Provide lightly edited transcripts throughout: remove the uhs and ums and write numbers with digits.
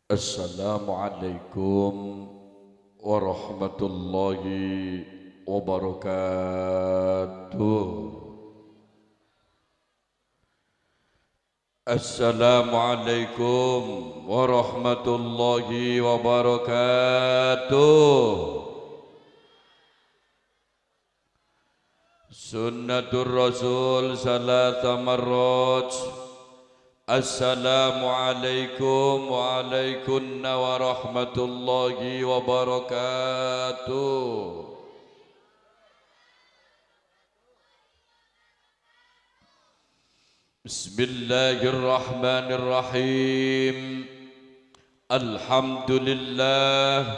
Assalamualaikum warahmatullahi wabarakatuh. Assalamualaikum warahmatullahi wabarakatuh. Sunnatur Rasul salasa marrat. Assalamualaikum waalaikumsalam warahmatullahi wabarakatuh. Bismillahirrahmanirrahim. Alhamdulillah.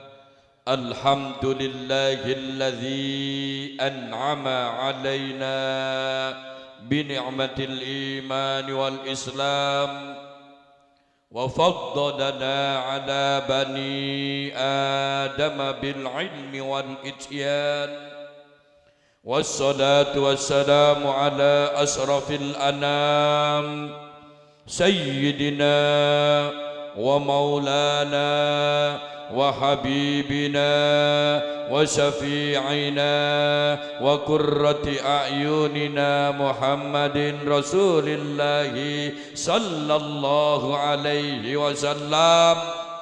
Alhamdulillahilladzi an'ama alaina بنعمة الإيمان والإسلام وفضلنا على بني آدم بالعلم والإتيان والصلاة والسلام على أشرف الأنام سيدنا ومولانا وحبيبنا وشفيعنا وقرة أعيننا محمد رسول الله صلى الله عليه وسلم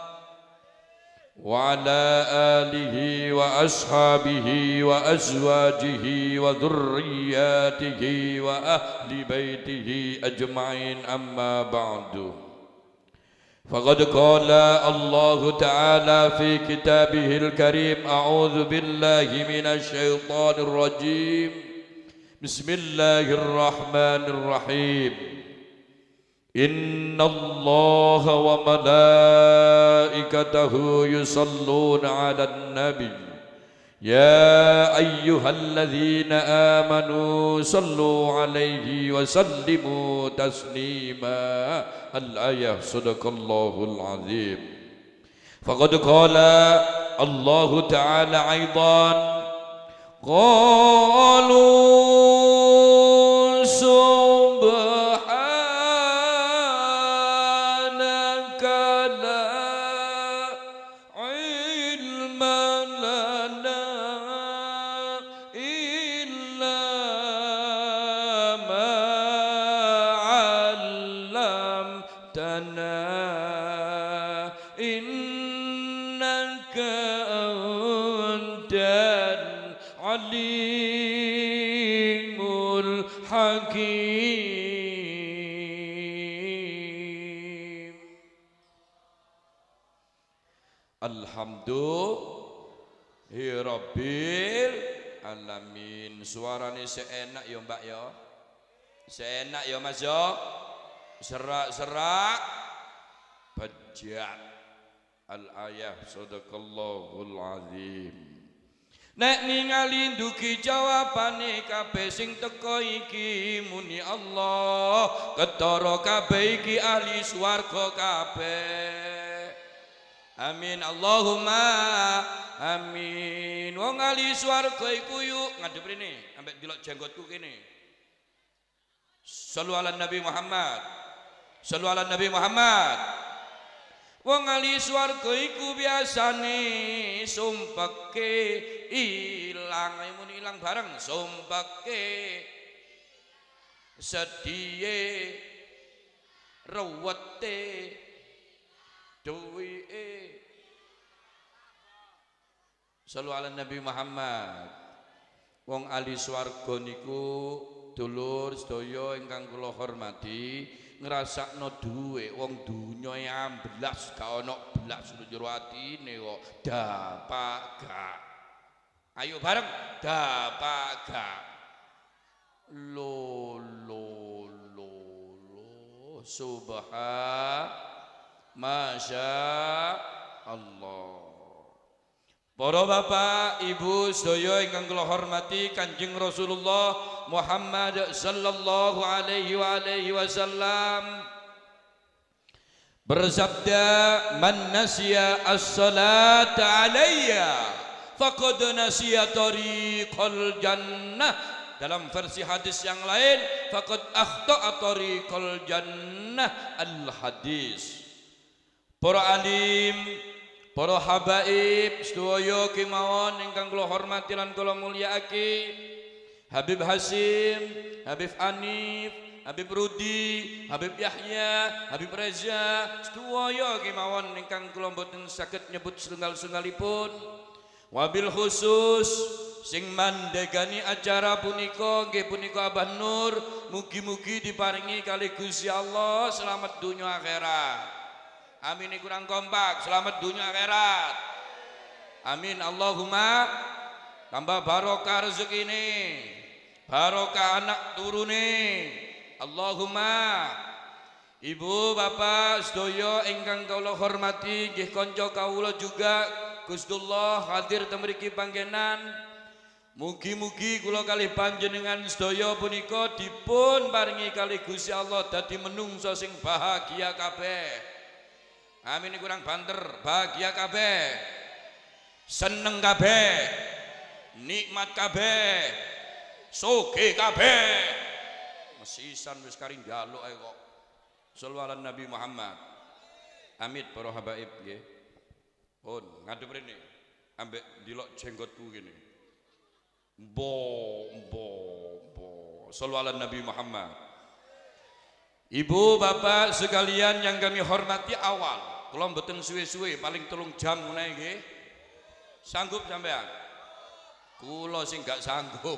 وعلى آله وأصحابه وأزواجه وذرياته وأهل بيته أجمعين أما بعد فقد قال الله تعالى في كتابه الكريم أعوذ بالله من الشيطان الرجيم بسم الله الرحمن الرحيم إن الله وملائكته يصلون على النبي يا أيها الذين آمنوا صلوا عليه وسلموا تسليما الآية صدق الله العظيم فقد قال الله تعالى أيضا قالوا سبحانك لا علم لنا إلا ما علمتنا إنك أنت العليم الحكيم. Alhamdulillahirabbil alamin. Suarane seenak ya Mbak ya. Seenak ya Mas ya. Serak-serak bajak. Al-ayah sadaqallahul azim. Nek ningali ndugi jawabane kabeh sing teko iki muni Allah, ketara kabeh iki ahli swarga kabeh. Amin Allahumma amin. Wong ahli swarga iku yuk ngadep rene ambek delok jenggotku kene. Shallu ala Nabi Muhammad. Shallu ala Nabi Muhammad. Wong ahli swarga iku biasane sumpeke ilang, mun ilang bareng sumpeke sedhiye ruwete duwike. Shallu ala Nabi Muhammad. Wong ahli swarga niku dulur sedaya ingkang kula hormati, ngrasakno dhuwit wong dunya amblas gak ana blas njero atine kok dapak gak. Ayo bareng dapak gak. Lo subhan masya Allah. Para bapak, ibu sedaya ingkang kula hormati, Kanjeng Rasulullah Muhammad sallallahu alaihi wasallam bersabda, "Man nasiya as-salata alayya faqad nasiya tariqal jannah." Dalam versi hadis yang lain, faqad akhta'a tariqal jannah al-hadis. para alim, para habaib sedaya kemawon ingkang kula hormati lan kula mulyakake, Habib Hasim, Habib Anif, Habib Rudi, Habib Yahya, Habib Reza sedaya kemawon ingkang kula boten saged nyebut setunggal-setunggalipun. Wabil khusus sing mandegani acara punika nggih punika Abah Nur, mugi-mugi diparingi kali Gusti Allah selamat dunia akhirat. Amin. Kurang kompak, selamat dunia akhirat. Amin. Allahumma tambah barokah rezekine, barokah anak turune. Allahumma. Ibu bapak sedaya ingkang kula hormati nggih kanca kawula juga Gusdullah hadir temriki panggenan. Mugi-mugi kula kalih panjenengan sedaya punika dipun paringi kalih Gusti Allah dadi menungso sing bahagia kabeh. Amin. Kurang banter, bahagia kabeh, seneng kabeh, nikmat kabeh, sugih kabeh. Mesisan wis kari njaluk ae kok. Shallallahu ala Nabi Muhammad. Amit para habaib nggih. Pun ngadep rene ambek dilok jenggotku gini. Mbo. Shallallahu ala Nabi Muhammad. Ibu bapak sekalian yang kami hormati, awal kula mboten suwe-suwe paling 3 jam ngene nggih. Sanggup sampean? Kula sing gak sanggup.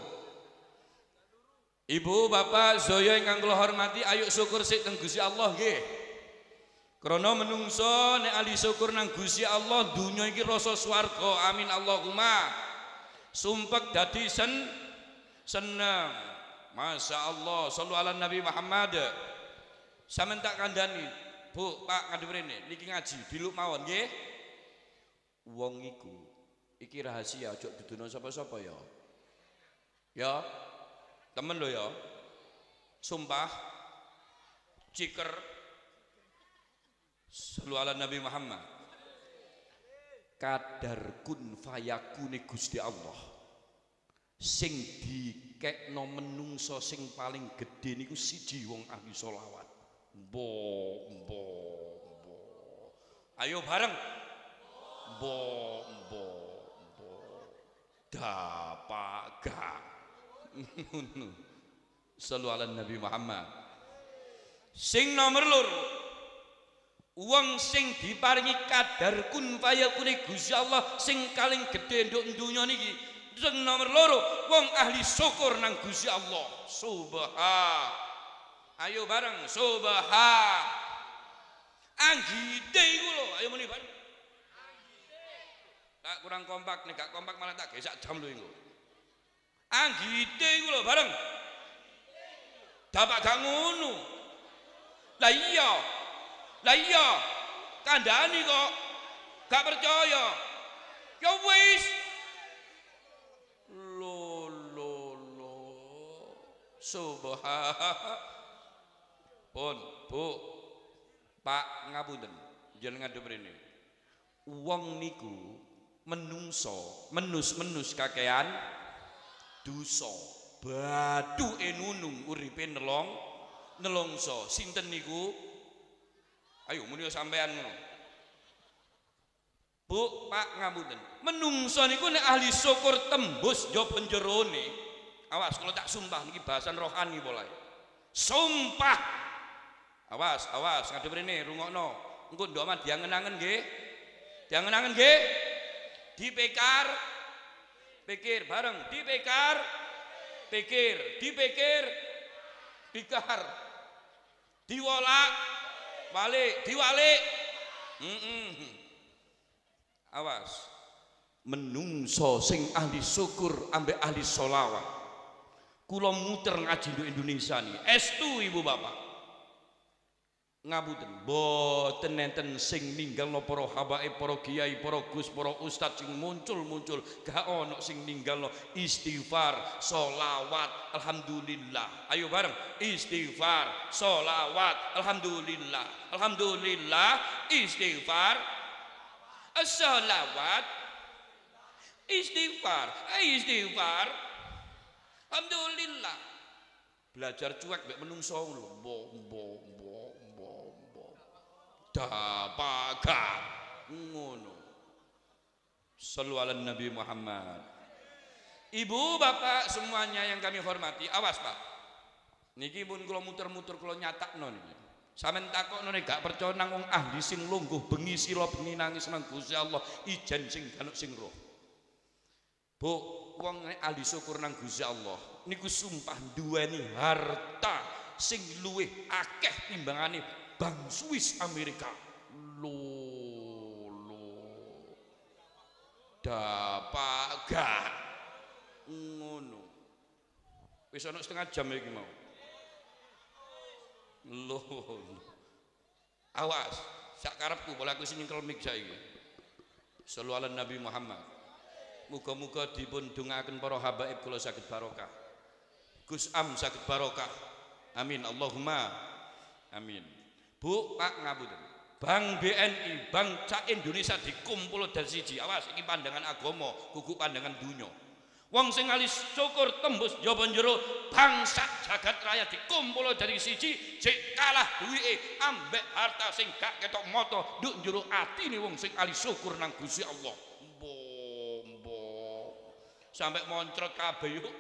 Ibu bapak sedaya ingkang kula hormati, ayo syukur sik teng Gusti Allah nggih. Krana menungso nek ahli syukur nang Gusti Allah dunya iki rasa swarga. Amin Allahumma. Sumpek dadi seneng. Masya Allah. Shallu ala Nabi Muhammad. Sampeyan tak kandhani, Bu, Pak ngadep rene niki ngaji diluk mawon nggih. Wong iku iki rahasia aja dudono sapa-sapa ya. Ya. Temen lo ya. Sumpah ciker. Shallu ala Nabi Muhammad. Kadar kun fayakune Gusti Allah sing dikekno menungso sing paling gedhe niku siji wong ahli sholawat. Mbo. Ayo bareng. Mbo. Dapaga. Shallu ala Nabi Muhammad. Sing nomor loro, wong sing diparingi kadar kun fayakune Gusti Allah sing paling gedhe nduk donya niki. Sing nomor loro, wong ahli syukur nang Gusti Allah. Subhan. Ayo bareng subhan. Anggite iku lho, ayo muni bareng. Tak kurang kompak, nek gak kompak malah tak gesak jam lho iku. Anggite iku lho bareng. Dapat gak ngono. Lah iya. Kandhani kok gak percaya. Ya wis. Lo. Subhan. Pun, Bu. Pak ngapunten, jenengan ngadep rene. Wong niku menungso, menus kakean dosa. Bathuke nunung uripe nelongso. Sinten niku? Ayo muni sampean ngono. Bu, Pak ngapunten. Menungso niku nek ahli syukur tembus jo penjerone. Awas kalau tak sumpah niki bahasan rohani polae. Sumpah. Awas ngadep rene rungokno. Engko ndok mah diangen-angen nggih. Diangen-angen nggih. Dipikir bareng, dipikir, pikar, diwalik. Awas, menungso sing ahli syukur ambek ahli sholawat. Kula muter ngaji di Indonesia nih, estu ibu bapak. Ngapunten, boten nenten sing ninggalno para habaib, para kiai, para gus, para ustad sing muncul, gak ono sing ninggalno istighfar, sholawat, alhamdulillah. Ayo bareng, istighfar, sholawat, alhamdulillah, istighfar, sholawat, istighfar, alhamdulillah. Belajar cuek mek menungso lho, dapaga ngono. Shallu ala Nabi Muhammad. Ibu bapak semuanya yang kami hormati, awas Pak, niki pun kula muter-muter kula nyatakno niki. Sampeyan takokno nek gak percaya nang wong ahli sing lungguh bengi sila bengi nangis nang Gusti Allah ijen sing ganuk sing roh. Bu, wong nek ahli syukur nang Gusti Allah niku sumpah duweni harta sing luwih akeh timbangane Bank Swiss Amerika. Dapaga ngono. Wis ana setengah jam iki mau. Awas, sak karepku boleh aku sing nyengkel mik saiki. Shallu ala Nabi Muhammad. Muga-muga dipun dongaken para habaib kula saged barokah. Gus Am saged barokah. Amin Allahumma amin. Bu, Pak ngapunten. Bank BNI, Bank Cak Indonesia dikumpul dari siji. Awas, ini pandangan agama, kuku pandangan dunya. Wong sing alis syukur tembus jaba jero bangsa jagat raya dikumpul dari siji, cek kalah duwike ambek harta sing gak ketok mata nduk jero atine wong sing alis syukur nang Gusti Allah. Sampai moncrot kabeh yuk.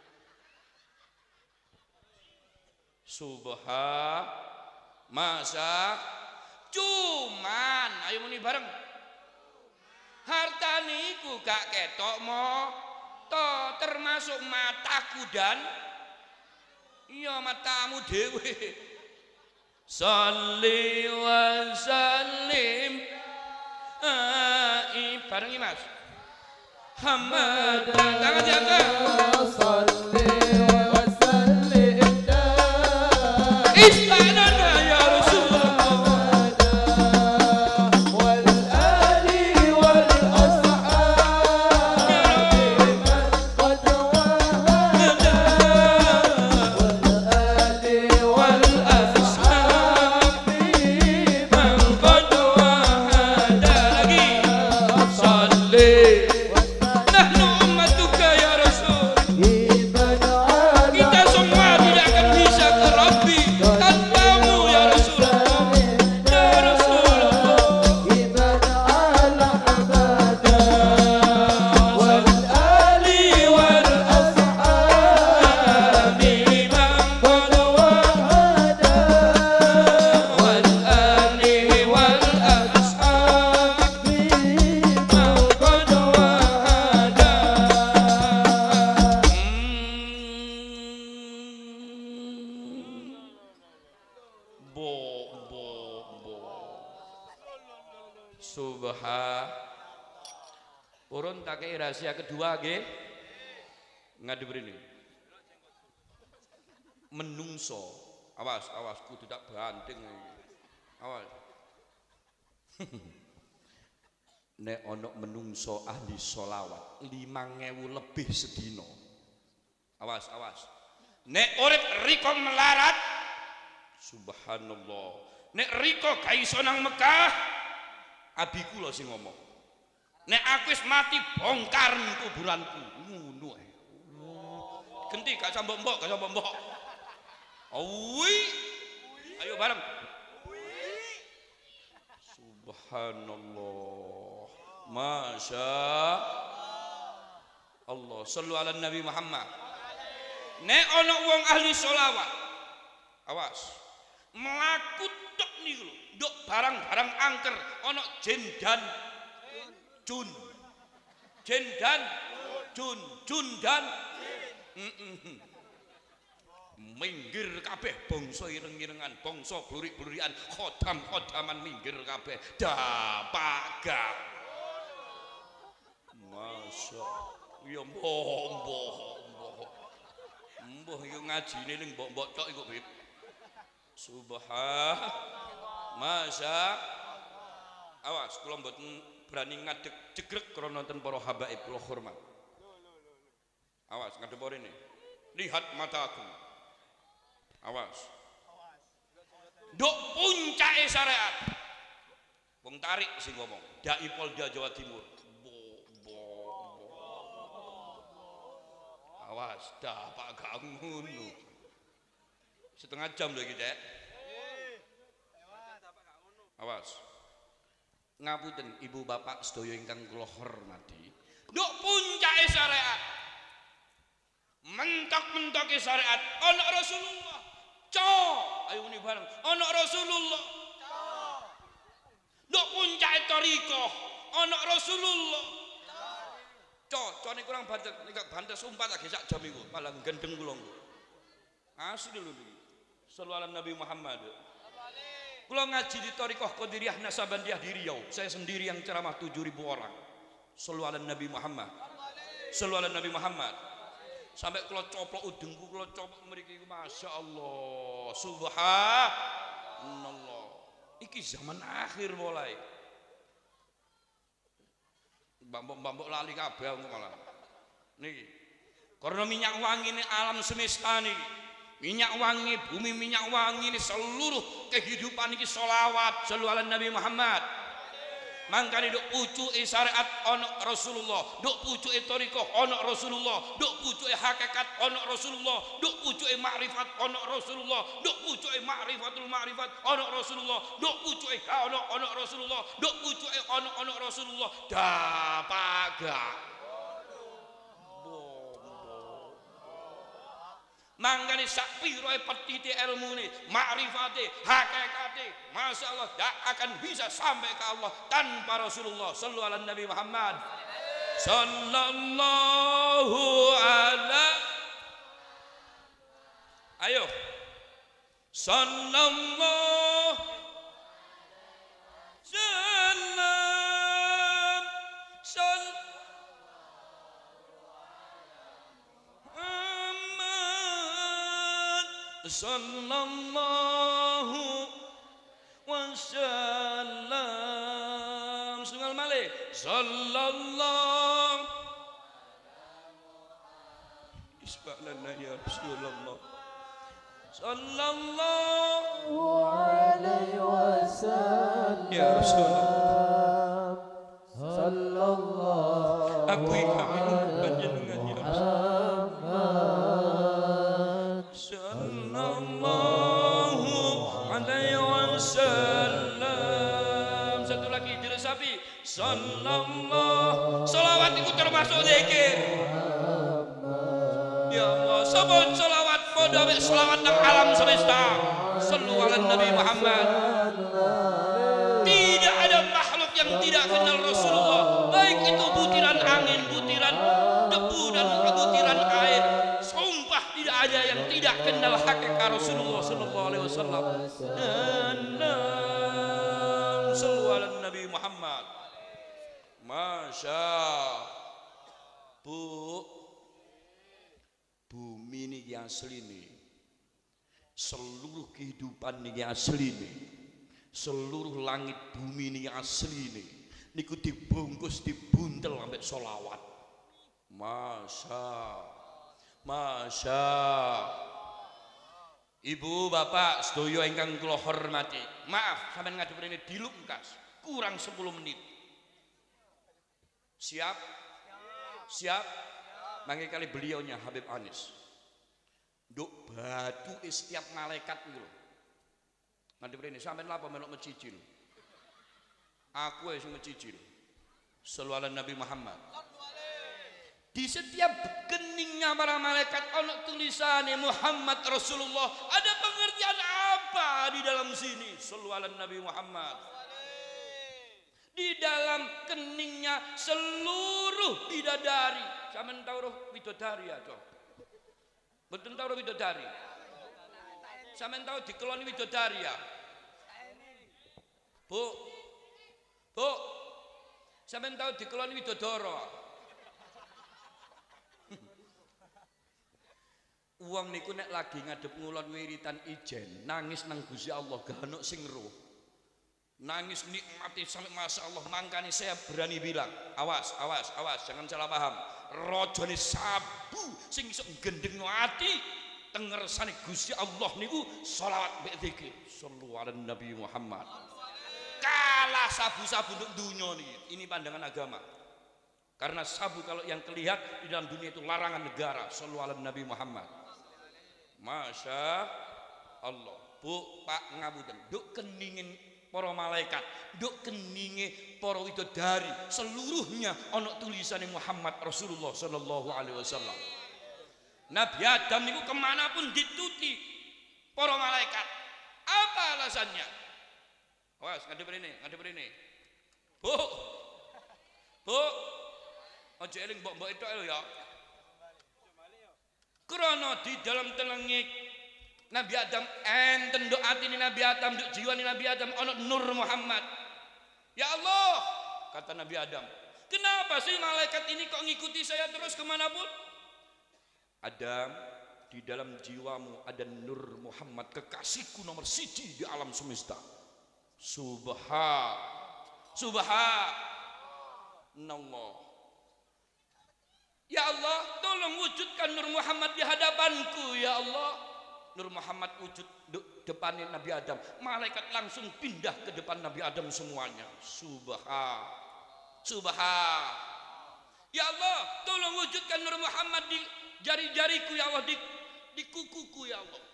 Masa cuman ayo muni bareng. Harta niku gak ketok moto termasuk mataku dan iya matamu dewe. Sholli wa sallim bareng Mas Hamad tangan jaga sholli wa sallim istanana ya Rasulullah wal ali wal ashab qad wahada wal ali wal ashab man qad wahada lagi sholli urun tak kei rahasia kedua nggih ngadep rene menungso awas kudu tak banting iki awas nek ana menungso ahli sholawat 5.000 lebih sedina awas nek urip riko melarat subhanallah nek riko gak iso nang Mekah abi kula sing ngomong nek aku wis mati bongkar kuburanku ngono ae genti gak sambok mbok ayo bareng subhanallah masya Allah shallu ala Nabi Muhammad nek ana wong ahli sholawat awas mlaku tok niku nduk barang-barang angker ana jin dan jun dan minggir kabeh bangsa ireng-irengan bangsa blurik-blurikan khodam-khodaman minggir kabeh dapaga masya ya mbah iku ngajine ning mbok-mbok tok iku Bib subhan masya awas kula mboten berani ngadeg jegrek krana nonton para habaib kula hormat awas ngadep rene lihat mataku awas nduk puncake syariat wong tarik sing ngomong dai Polda Jawa Timur awas dah Pak gak ngono setengah jam lho iki Cek Awas. Ngapunten ibu bapak sedaya ingkang kula hormati. Nduk puncake syariat. Mentok-mentoke syariat ana Rasulullah. Ayo muni bareng. Ana Rasulullah. Nduk puncake thariqah ana Rasulullah. Cone kurang banter, nek banter sumpah lagi sak jam iku, malah gendeng kula. Asli lho niki. Sallallahu Nabi Muhammad. Kula ngaji di Thariqah Qadiriyah Nasabandiyah di Riau. Saya sendiri yang ceramah 7.000 orang. Sallallahu Nabi Muhammad. Sallallahu Nabi Muhammad. Sampai kula coplok udengku, kula coplok mriki Masya Allah. Subhanallah. Iki zaman akhir mulai. Bambok lali kabeh malah. Niki. Karena minyak wangi ini alam semesta niki. Minyak wangi bumi, minyak wangi ini seluruh kehidupan ini sholawat sallallahu ala Nabi Muhammad. Mangkane duk pucuke syariat ana Rasulullah, duk pucuke thariqah ana Rasulullah, duk pucuke hakikat ana Rasulullah, duk pucuke makrifat ana Rasulullah, duk pucuke ma'rifatul ma'rifat ana Rasulullah, duk pucuke ana Rasulullah, duk pucuke ana Rasulullah. Dapaga mangkane sak piroe petite ilmune, makrifate, hakikate, Masya Allah tidak akan bisa sampai ke Allah tanpa Rasulullah sallallahu alaihi Nabi Muhammad sallallahu alaihi. Ayo sallallahu sallam sallallahu wasallam sungal male sallallahu isba'lana ya Rasulullah sallallahu alaihi wasallam ya Rasulullah sallallahu aku kami panjenengan ya Rasulullah sallam. Satu lagi diresapi sallallahu. Salawat itu termasuk zikir. Ya Allah, sabun salawat podo mek selawat nang alam semesta. Sallallahu ala Nabi Muhammad. Tidak ada makhluk yang tidak kenal Rasulullah. Baik itu butiran angin, butiran debu dan butiran air. Sumpah tidak ada yang tidak kenal hakikat Rasulullah sallallahu alaihi wasallam. Sallallahu alaihi Nabi Muhammad. Masya bumi ini asli nih. Seluruh kehidupan ini asli nih. Seluruh langit bumi ini asli nih. Niku dibungkus dibuntel sampai sholawat. Masya Ibu bapak sedaya ingkang kula hormati, maaf sampeyan ngadep rene dilungkas kurang 10 menit. Siap? Mangke kali beliaunya Habib Anis. Nduk batu setiap malaikat iku lho. Ngadep rene sampeyan lha apa melok mecicil. Aku wis mecicil. Sallallahu alaihi Nabi Muhammad. Di setiap keningnya para malaikat ono tulisannya Muhammad Rasulullah. Ada pengertian apa di dalam sini? Sallallahu alaihi Nabi Muhammad. Di dalam keningnya seluruh bidadari. Sampeyan tahu roh bidadari ya, Cok? Mboten tahu roh bidadari. Sampeyan tahu dikeloni bidadari ya? Bu. Sampeyan tahu dikeloni bidadara? Uang niku nek lagi ngadep ngulon wiritan ijen, nangis nang Gusti Allah ganuk sing roh. Nangis nikmati sampai Masya Allah. Mangkane saya berani bilang, awas, jangan salah paham. Rajane sabu sing iso gendengno ati tengersane Gusti Allah niku sholawat mek zikir sallallahu alaihi Nabi Muhammad. Kalah sabu-sabu untuk dunia ini pandangan agama. Karena sabu kalau yang terlihat di dalam dunia itu larangan negara. Sallallahu alaihi Nabi Muhammad. Masya Allah. Bu, Pak ngapunten, duk keningin para malaikat, nduk keninge para widodari, seluruhnya ana tulisane Muhammad Rasulullah sallallahu alaihi wasallam. Nabi Adam niku kemanapun dituti para malaikat. Apa alasannya? Awas, ngadep rene. Bu. Aja eling mbok-mbok etok lho ya. Krana di dalam telengik Nabi Adam enten nduk atine Nabi Adam, nduk jiwane Nabi Adam ana nur Muhammad. Ya Allah, kata Nabi Adam, kenapa sih malaikat ini kok ngikuti saya terus kemanapun? Adam, di dalam jiwamu ada nur Muhammad, kekasihku nomor 1 di alam semesta. Subhanallah. Ya Allah, tolong wujudkan nur Muhammad di hadapanku ya Allah. Nur Muhammad wujud depannya Nabi Adam, malaikat langsung pindah ke depan Nabi Adam semuanya. Subhan. Ya Allah, tolong wujudkan nur Muhammad di jari-jariku ya Allah, di kukuku ya Allah.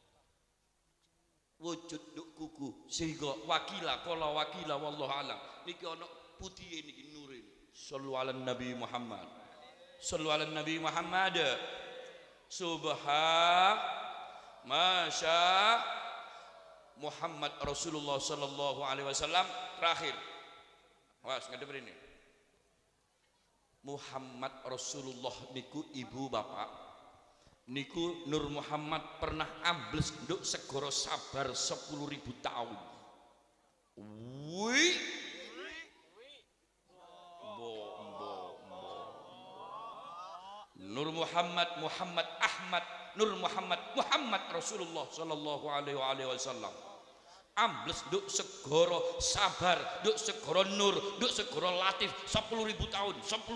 Wujud di kuku sehingga wakila wallahu alam. Niki ana putih niki nurin. Shallu ala Nabi Muhammad. Masya Muhammad Rasulullah sallallahu alaihi wasallam. Terakhir, awas ngadep ini. Muhammad Rasulullah niku ibu bapak, niku Nur Muhammad pernah ambles nduk segara sabar 10.000 tahun. Wih, Nur Muhammad Ahmad Nur Muhammad Rasulullah sallallahu alaihi wasallam ambles nduk segara sabar, nduk segara nur, nduk segara latif 10.000 tahun.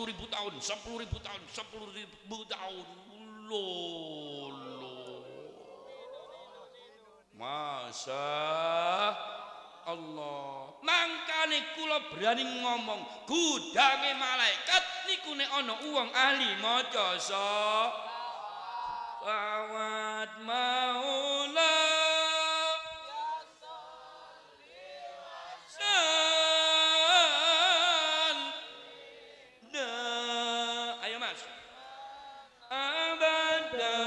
Masya Allah. Mangkane kula berani ngomong, gudange malaikat niku nek ana wong ahli maca Shalawat maula ayo mas abada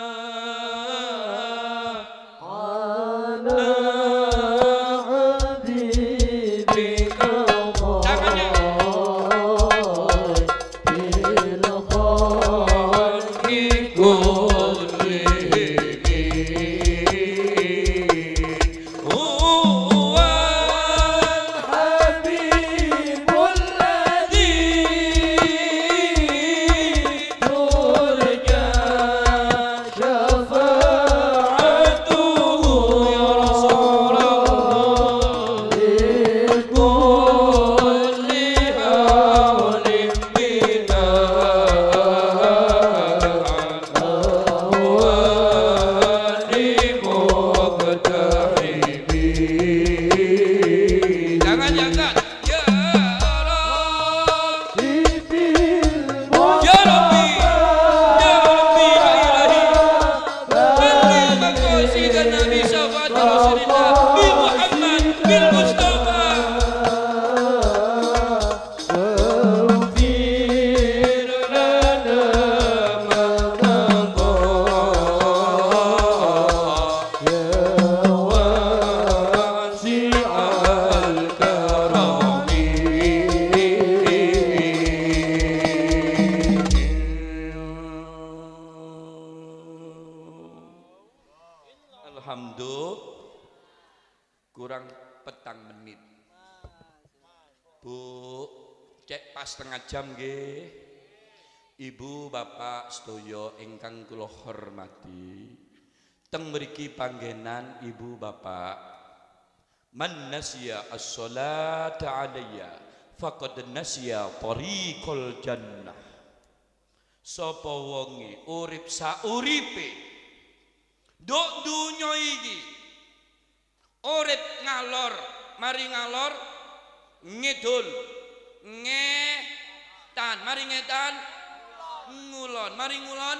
kurang petang menit. Bu, cek pas setengah jam nggih. Ibu bapak sedaya ingkang kula hormati, teng mriki panggenan ibu bapak, man nasiya as-salata alayya faqad nasiya tariqal jannah. Sapa wonge urip sauripe nduk donya iki, urip ngalor mari ngalor, ngidul ngetan mari ngetan, ngulon mari ngulon,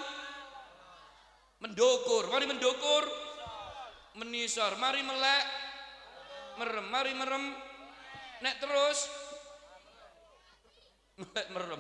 mendukur mari mendukur, menisor mari melek, merem mari merem nek terus merem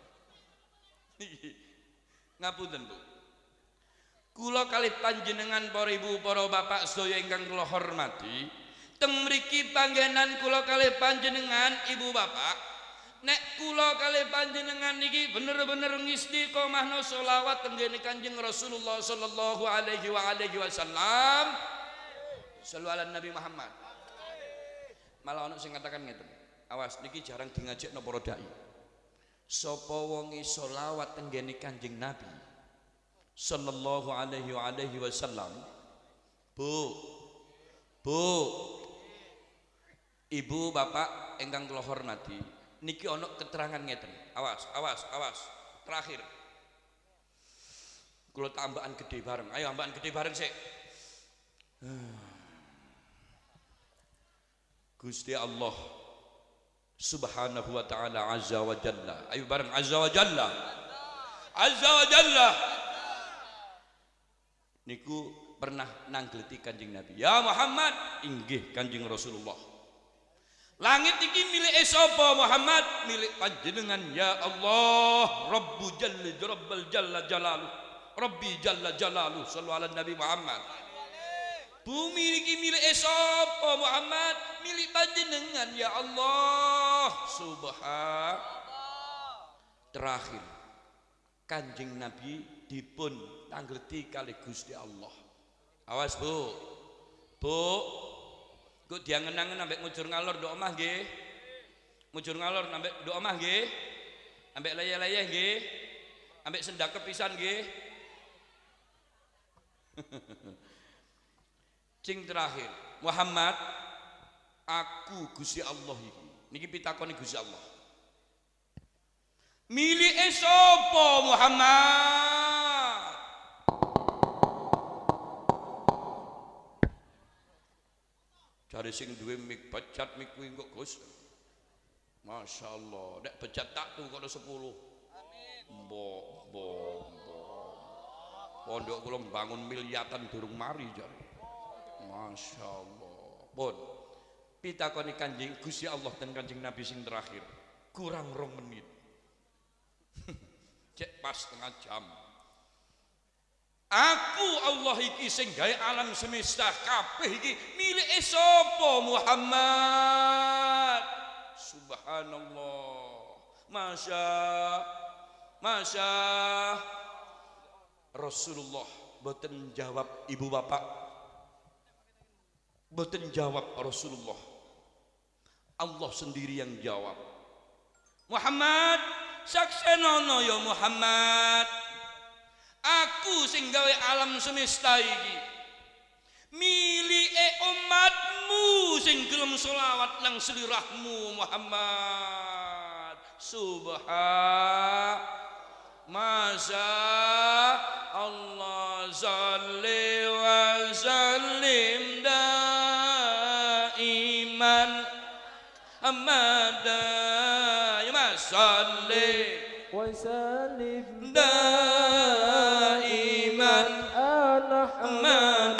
ngapunten Bu kula kalih panjenengan para ibu para bapak sedaya ingkang kula hormati teng mriki panggenan kula kalih panjenengan ibu bapak nek kula kalih panjenengan niki bener-bener ngistiqomahna sholawat tenggene Kanjeng Rasulullah sallallahu alaihi wasallam. Shallu ala Nabi Muhammad. Malah ana sing ngatakan ngeten. Awas niki jarang di ngajekno para dai. Sapa wonge sholawat tenggene Kanjeng Nabi sallallahu alaihi wasallam. Bu. Ibu bapak ingkang kula hormati niki ono keterangan ngeten. Awas. Terakhir. Kula tambahan gede bareng. Ayo tambahan gede bareng sik. Gusti Allah Subhanahu wa taala azza wa jalla. Ayo bareng azza wa jalla. Azza wa jalla. Niku pernah nanggleti Kanjeng Nabi. Ya Muhammad, inggih Kanjeng Rasulullah. Langit iki milik sapa Muhammad? Milik panjenengan ya Allah. Rabbu jalla rabbal jalla jalaluh. Rabbi jalla jalaluh. Sallu ala Nabi Muhammad. Bumi iki milik sapa Muhammad? Milik panjenengan ya Allah. Subhan. Terakhir Kanjeng Nabi dipun tanggleti kalih Gusti Allah. Awas Bu. Kok diangen-angen ambek ngujur ngalor ndok omah nggih. Ngujur ngalor ambek ndok omah nggih. Ambek leyeh-leyeh nggih. Ambek sendak kepisan nggih. Cing terakhir, Muhammad, aku Gusti Allah iki. Niki pitakoni Gusti Allah. Milike sapa Muhammad? Cari sing duwe mik becat mik kuwi kok Gus. Masyaallah, nek becat tak tuh kok 10. Amin. Mbok. Pondok kula bangun miliatan durung mari jare. Masyaallah. Pun pitakoni Kanjeng Gusti Allah dan Kanjeng Nabi sing terakhir. Kurang 2 menit. Cek pas setengah jam. Aku Allah iki sing gawe alam semesta kabeh iki milik sapa Muhammad. Subhanallah. Masya Rasulullah boten jawab ibu bapak. Boten jawab Rasulullah. Allah sendiri yang jawab. Muhammad, saksenono ya Muhammad. Aku sing gawe alam semesta iki milike umatmu sing gelem selawat nang slirahmu Muhammad. Subhan Masya Allah salli wa sallim daiman amada ya salli wa sallim daiman ala Muhammad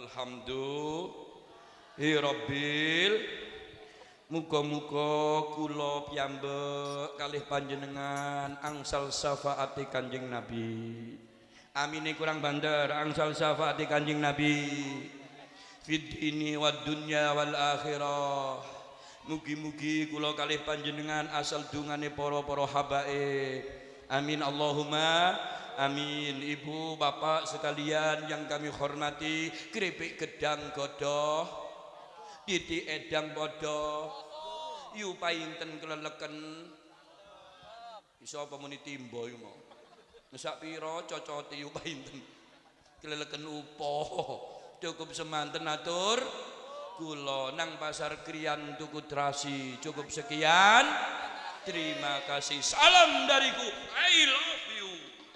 Alhamdulillahirabbil. Muga-muga kula piyambak kalih panjenengan angsal syafaati Kanjeng Nabi. Amine kurang bandar angsal syafaati Kanjeng Nabi. Fid dini wad dunya wal akhirah. Mugi-mugi kula kalih panjenengan asal dungane para habaib. Amin Allahumma amin. Ibu bapak sekalian yang kami hormati, keripik gedang godhoh, titik edang bodoh, yu painten keleleken. Iso apa muni timbo yu mau. Sak pira cocote yu painten. Keleleken upo. Cukup semanten atur kula nang pasar Krian tuku terasi. Cukup sekian. Terima kasih. Salam dariku. I love you.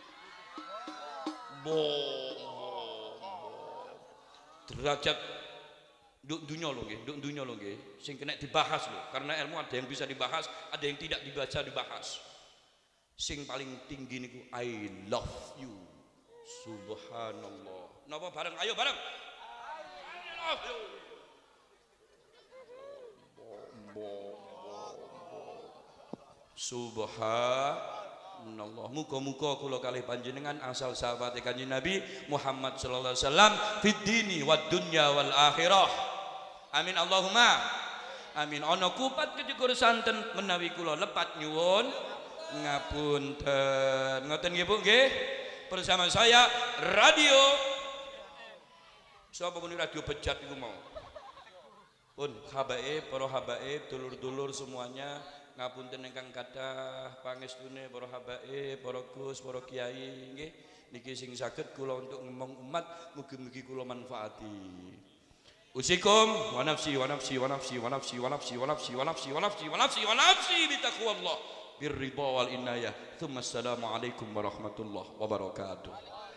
Derajat dunia lo nggih, dunia lo nggih, sing kena dibahas lho, karena ilmu ada yang bisa dibahas, ada yang tidak dibaca dibahas. Sing paling tinggi niku I love you. Subhanallah. Napa bareng? Ayo bareng. I love you. Subhanallah. Muga-muga kula kalih panjenengan asal sahabat Kanjeng Nabi Muhammad sallallahu alaihi wasallam fid dini wad dunya wal akhirah. Amin Allahumma amin. Ana kupat kejegur santen menawi kula lepat nyuwun ngapunten. Ngoten nggih Bu nggih. Bersama saya radio. Sapa muni radio bejat iku mau. Pun habaib, para habaib, dulur-dulur semuanya ngapunten ingkang kathah pangestune para habaib, para gus, para kiai nggih. Niki sing saged kula untuk ngomong umat mugi-mugi kula manfaati. Usikum wa nafsi wa nafsi wa nafsi wa nafsi wa nafsi wa nafsi wa nafsi wa nafsi wa nafsi wa nafsi bi taqwallah birridha wal inayah. Tsumma assalamu alaikum warahmatullahi wabarakatuh.